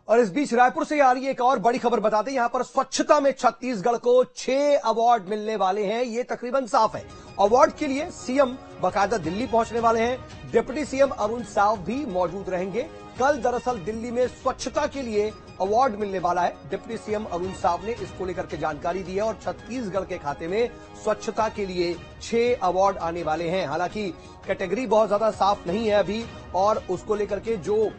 और इस बीच रायपुर से आ रही है एक और बड़ी खबर बताते हैं। यहां पर स्वच्छता में छत्तीसगढ़ को 6 अवार्ड मिलने वाले हैं, ये तकरीबन साफ है। अवार्ड के लिए सीएम बाकायदा दिल्ली पहुंचने वाले हैं। डिप्टी सीएम अरुण साव भी मौजूद रहेंगे। कल दरअसल दिल्ली में स्वच्छता के लिए अवार्ड मिलने वाला है। डिप्टी सीएम अरुण साव ने इसको लेकर के जानकारी दी है और छत्तीसगढ़ के खाते में स्वच्छता के लिए 6 अवार्ड आने वाले हैं। हालांकि कैटेगरी बहुत ज्यादा साफ नहीं है अभी, और उसको लेकर के जो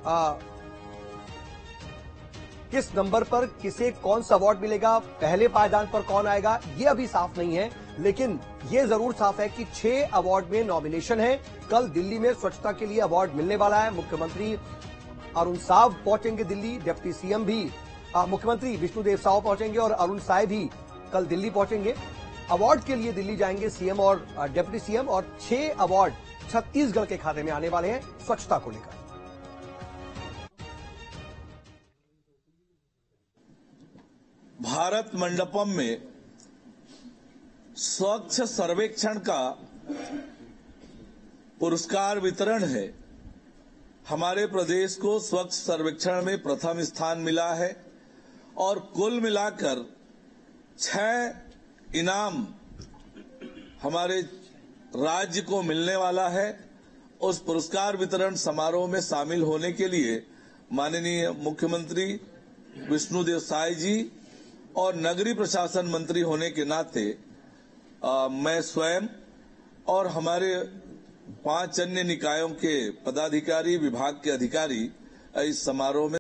किस नंबर पर किसे कौन सा अवार्ड मिलेगा, पहले पायदान पर कौन आएगा, यह अभी साफ नहीं है। लेकिन यह जरूर साफ है कि 6 अवार्ड में नॉमिनेशन है। कल दिल्ली में स्वच्छता के लिए अवार्ड मिलने वाला है। मुख्यमंत्री अरुण साव पहुंचेंगे दिल्ली, डिप्टी सीएम भी मुख्यमंत्री विष्णुदेव साव पहुंचेंगे और अरुण साय भी कल दिल्ली पहुंचेंगे। अवार्ड के लिए दिल्ली जाएंगे सीएम और डिप्टी सीएम, और 6 अवार्ड छत्तीसगढ़ के खाते में आने वाले हैं स्वच्छता को लेकर। भारत मंडपम में स्वच्छ सर्वेक्षण का पुरस्कार वितरण है। हमारे प्रदेश को स्वच्छ सर्वेक्षण में प्रथम स्थान मिला है और कुल मिलाकर 6 इनाम हमारे राज्य को मिलने वाला है। उस पुरस्कार वितरण समारोह में शामिल होने के लिए माननीय मुख्यमंत्री विष्णुदेव साय जी और नगरीय प्रशासन मंत्री होने के नाते मैं स्वयं और हमारे 5 अन्य निकायों के पदाधिकारी, विभाग के अधिकारी इस समारोह में